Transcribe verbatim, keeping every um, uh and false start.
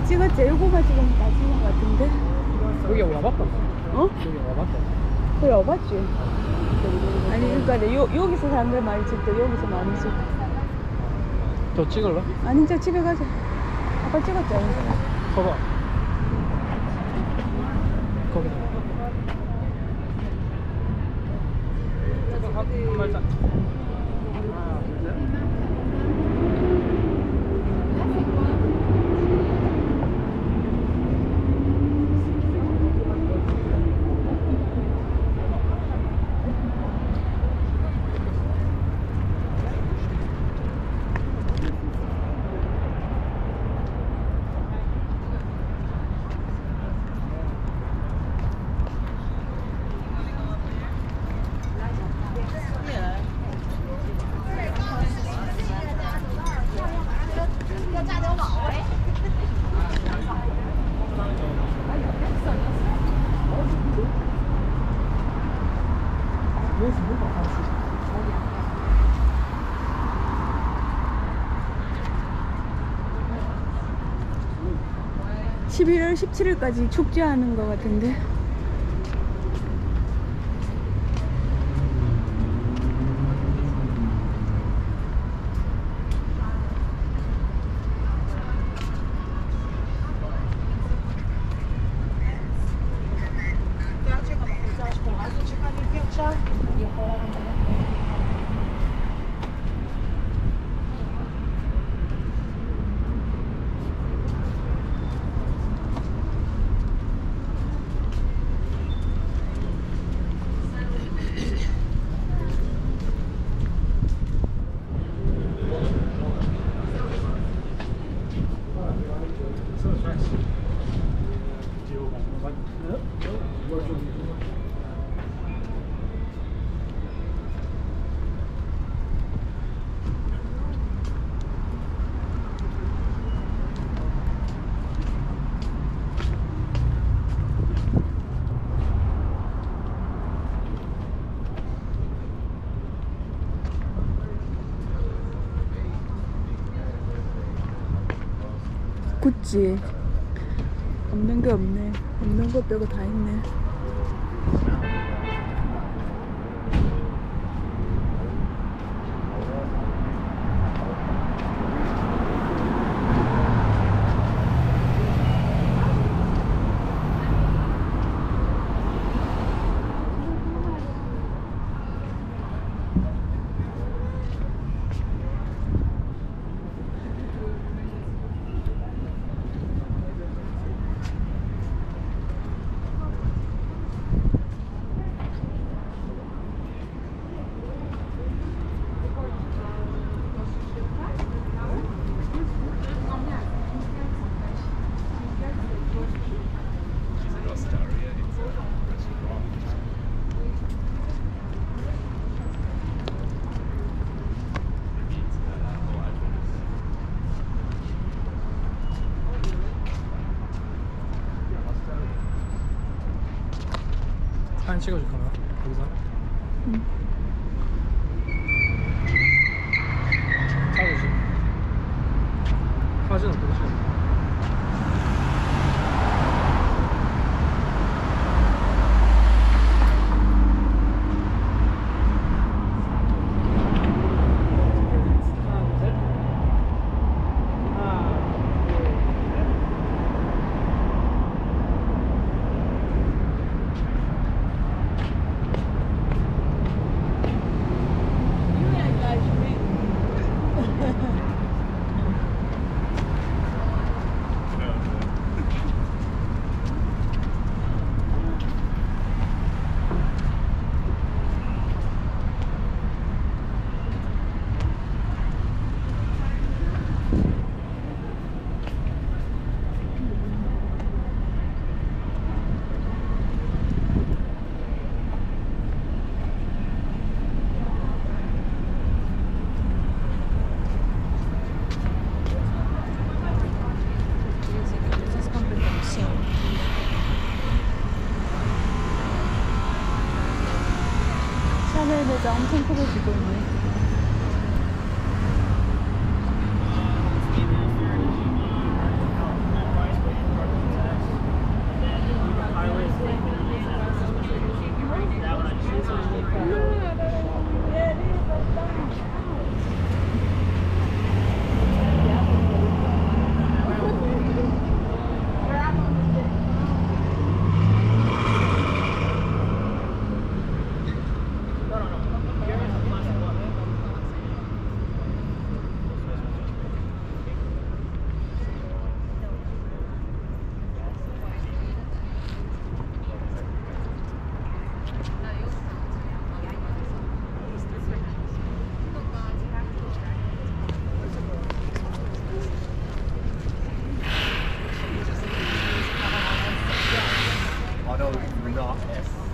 다 찍었지? 요거만 찍으면 다 찍은 것 같은데? 여기 와봤다. 어? 여기 와봤다. 그래, 와봤지? 아니, 그러니까 요, 여기서 사람들 많이 찍대, 여기서 많이 찍대. 저 찍을래? 아니, 이제 집에 가자. 아까 찍었잖아. 봐봐. 거기다. 한 발짝. 하나, 둘, 셋. 십일월 십칠일까지 축제하는 것 같은데. 구찌 없는 게 없네. 없는 거 빼고 다 있네. 사진 찍어줄 거야? 여기서? 응. 사주지. 사진 어떻게 찍어? 샤넬 모자 엄청 크게 주고 있네. not S.